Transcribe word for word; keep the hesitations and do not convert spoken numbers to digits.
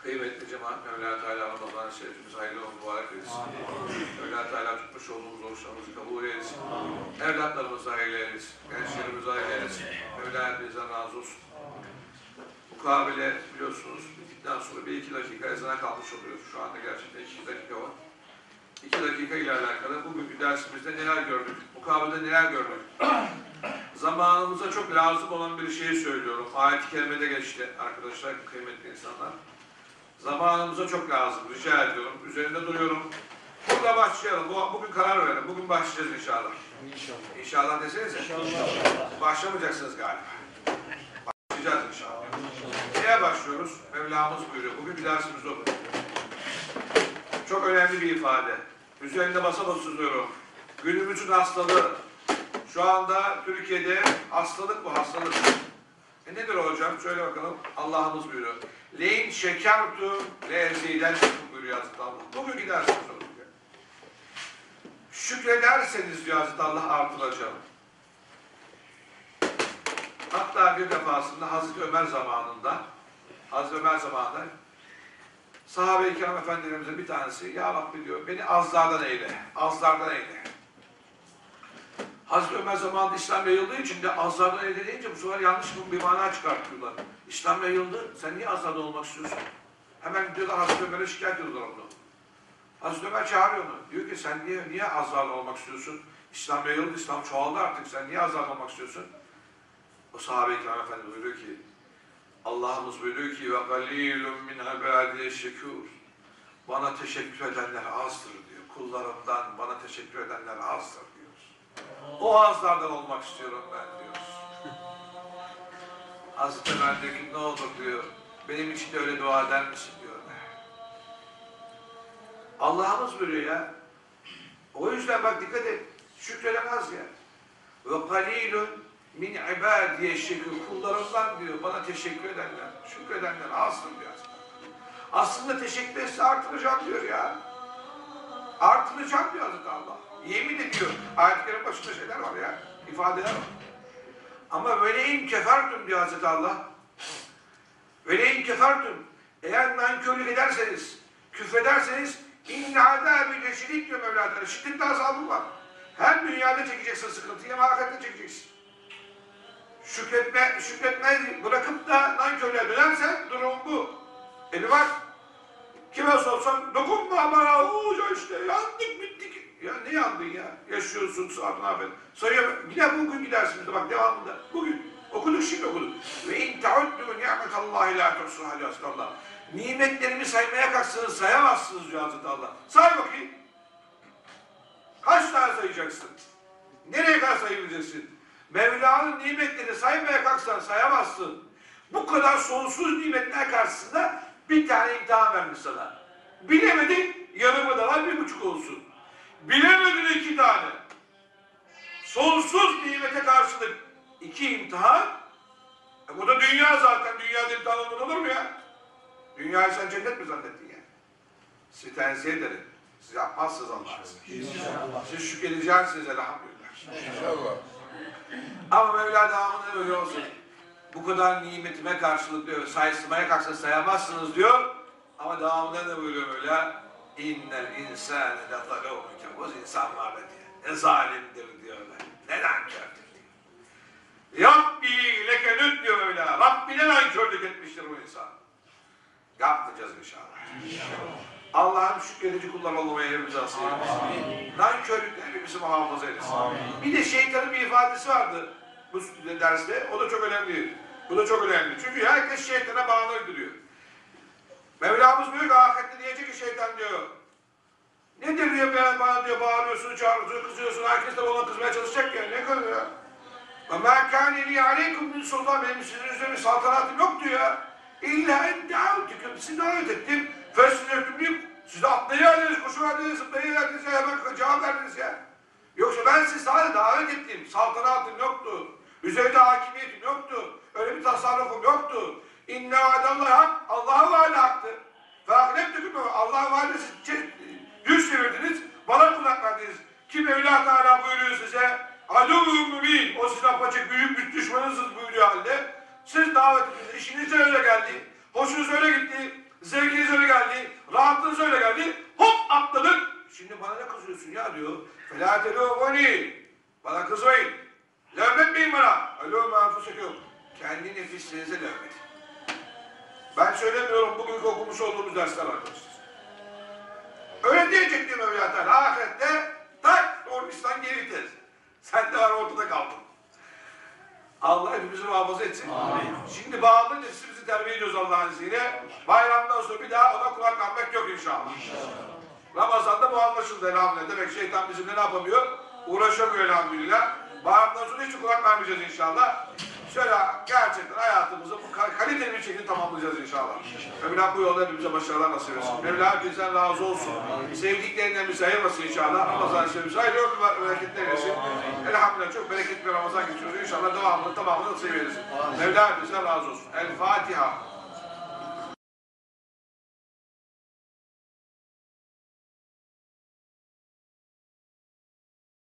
Kıymetli cemaat, Mevla Teala Ramazan-ı Şerifimiz hayırlı ve mübarek eylesin. Mevla Teala tutmuş olduğumuz oruçlarımızı kabul eylesin. Evlatlarımızı hayırlı eylesin. Gençlerimizi hayırlı eylesin. Mevla hepinizden razı olsun. Mukabele biliyorsunuz bittikten sonra bir iki dakika ezana kalmış oluyoruz. Şu anda gerçekten iki dakika var. İki dakika ile alakalı bugünkü dersimizde neler gördük? Mukabelede neler gördük? Zamanımıza çok lazım olan bir şeyi söylüyorum. Ayet-i kerimede geçti arkadaşlar, kıymetli insanlar. Zamanımıza çok lazım, rica ediyorum. Üzerinde duruyorum. Burada başlayalım. Bugün karar verin. Bugün başlayacağız inşallah. İnşallah. İnşallah desenize. İnşallah. Başlamayacaksınız galiba. Başlayacağız inşallah. İnşallah. Neye başlıyoruz? Mevlamız buyuruyor. Bugün bir dersimiz olur. Çok önemli bir ifade. Üzerinde basa basa sızıyorum. Günümüzün hastalığı. Şu anda Türkiye'de hastalık bu, hastalık. E nedir o hocam? Söyle bakalım. Allah'ımız buyuruyor. Leyn şekertu leziden buyuruyor Hazreti Allah. Bugün gidersiniz o bugün. Şükrederseniz diyor Hazreti Allah artıracağım. Hatta bir defasında Hazreti Ömer zamanında Hazreti Ömer zamanında sahabe-i kiram efendilerimizin bir tanesi ya Rabbi diyor beni azlardan eyle. Azlardan eyle. Hazreti Ömer zamanında İslam yayıldığı için de azlardan eyle deyince bu sefer yanlış bir mana çıkartıyorlar. İslam yayıldı, sen niye azlardan olmak istiyorsun? Hemen gidiyorlar Hazreti Ömer'e şikayet ediyorlar onu. Hazreti Ömer çağırıyor onu. Diyor ki sen niye, niye azlardan olmak istiyorsun? İslam yayıldı, İslam çoğaldı artık, sen niye azlardan olmak istiyorsun? O sahabe-i kiram efendi buyuruyor ki Allah'ımız buyuruyor ki ve galilun min ibadiye şekur. Bana teşekkür edenler azdır diyor. Kullarımdan bana teşekkür edenler azdır diyor. O azlardan olmak istiyorum ben diyor. Hazreti Ömer diyor ki ne olur diyor. Benim için de öyle dua eder misin diyor. Allah'ımız buyuruyor ya. O yüzden bak dikkat et. Şükreden az ya. Ve qalilun min ibadiye şekur. Kullarımdan diyor bana teşekkür edenler. Şükredenler azdır diyor. Aslında teşekkür etse artıracağım diyor ya. Artıracağım diyor Hazreti Allah. Yemin ediyor. Ayetlerin başında şeyler var ya. İfadeler var. Ama veleyin kefertum diyor Hazreti Allah. Veleyin kefertum. Eğer nankörlük ederseniz, küfrederseniz inne azâbi leşedîd diyor Mevla Teala. Şiddetli azabı var. Hem dünyada çekeceksin sıkıntıyı hem ahirette çekeceksin. Şükretme, şükretmez bırakıp da nankörlüğe dönersen durum bu. E bir bak. Kime sorsan dokunma bana hoca işte yandık bittik. Ya ne yandın ya? Yaşıyorsun sağdan haber. Sayıyor. Yine bugün gidersiniz bak devamında. Bugün. Okuduk şimdi okuduk. Ve in ta'uddu ni'metallahi la tuhsuha diyor Hazreti Allah. Nimetlerimi saymaya kalksanız sayamazsınız diyor Hazreti Allah. Say bakayım. Kaç tane sayacaksın? Nereye kadar sayabileceksin? Mevla'nın nimetlerini saymaya kalksan sayamazsın. Bu kadar sonsuz nimetler karşısında bir tane imtihan vermiş sana. Bilemedin, yanımı da var bir buçuk olsun. Bilemedin iki tane. Sonsuz nimete karşılık iki imtihan. E bu da dünya zaten. Dünyada imtihan olmadı olur mu ya? Dünyayı sen cennet mi zannettin ya? Sizi tenzih ederim. Siz yapmazsınız Allah'a. Siz şükredeceksiniz elhamdülillah. İnşallah. Ama Mevla devamında öyle olsun. Bu kadar nimetime karşılık diyor. Saysımaya kalksa sayamazsınız diyor. Ama devamında ne buyuruyor Mevla? İnnel insâne de zalûmü kebuz insan var diyor. Ne zalimdir diyor. Ne nankördür diyor. Rabbi lekenüt diyor Mevla. Rabbine nankörlük etmiştir bu insan. Yapmayacağız inşallah. İnşallah. Allah'ın şükredici kullar olmaya hepimize nasip eylesin. Nankörlükten hepimizi muhafaza eylesin. Amin. Bir de şeytanın bir ifadesi vardı bu derste. O da çok önemli. Bu da çok önemli. Çünkü herkes şeytana bağlı diyor. Mevlamız diyor ki ahirette diyecek ki şeytan diyor. Nedir diyor ben bana diyor bağırıyorsun, çağırıyorsun, kızıyorsun. Herkes de ona kızmaya çalışacak ya. Ne kadar ya? وَمَا كَانِ لِي عَلَيْكُمْ مِنْ سُلْطَانٍ benim sizin üzerine bir saltanatım yok diyor ya. İlla en davetüküm. Sizi davet ettim. Fessinetüm. Siz de atlayıverdiniz, koşuverdiniz, zıplayıverdiniz ya. Hemen cevap verdiniz ya. Yoksa ben sizi sadece davet ettim. Saltanatım yoktu. Üzerinde hakimiyetim yoktu. Öyle bir tasarrufum yoktu. İnne vaadallahi hak. Allah'a vaadi haktı. Fâknetüküm. Allah'a vaadi siz yüz çevirdiniz. Bana kulak verdiniz. Ki Mevla Teala buyuruyor size. Adû mübîn. O sizin apaçık büyük bir düşmanınızız buyuruyor halde. Siz davet ediniz. İşinize öyle geldi. Hoşunuz öyle gitti. Zevkiniz öyle geldi, rahatlığınız öyle geldi, hop atladın. Şimdi bana ne kızıyorsun ya diyor. Felâ telûmûnî. Bana kızmayın. Levmetmeyin bana. Alû mâfusekûm. Kendi nefislerinize levmet. Ben söylemiyorum bugün okumuş olduğumuz dersler arkadaşlar. Öyle diyecektim Mevla Teala. Ahirette tak Orbistan geri vites. Sen de var ortada kaldın. Allah hepimizi muhafaza etsin. Amin. Şimdi bağlanınca siz bizi terbiye ediyoruz Allah'ın izniyle. Bayramdan sonra bir daha ona kulak vermek yok inşallah. İnşallah. Ramazan'da bu anlaşıldı elhamdülillah. Demek şeytan bizimle ne yapamıyor? Uğraşamıyor elhamdülillah. Bayramdan sonra hiç kulak vermeyeceğiz inşallah. Şöyle gerçekten hayatımızı bu kaliteli bir şekilde tamamlayacağız inşallah. Mevla bu yolda hepimize başarılar nasip etsin. Mevla hepinizden razı olsun. Sevdiklerinden bize ayırmasın inşallah. Ramazan şerifimize hayırlı ömür bereketler versin. Elhamdülillah çok bereketli bir Ramazan geçiyoruz. İnşallah devamını tamamını nasip eylesin. Mevla hepinizden razı olsun. El Fatiha.